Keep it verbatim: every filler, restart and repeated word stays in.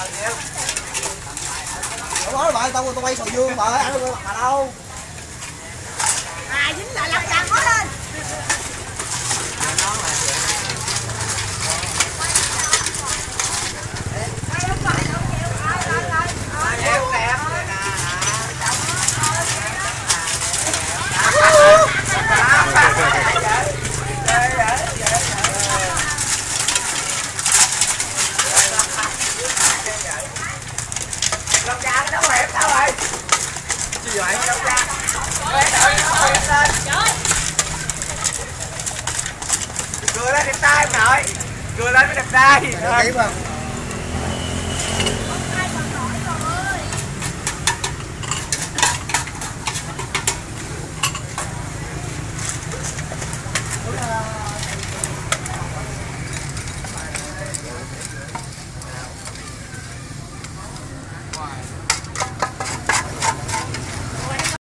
Đúng rồi bạn, tao tao quay sầu dương mà ăn mà đâu. À dính lại lật càng khó lên. Lông da nó hiểm sao rồi? Gì vậy? Lông da. Quét rồi, nó hiểm lên. Cười lên đẹp trai em nội. Cười lên mới đẹp trai.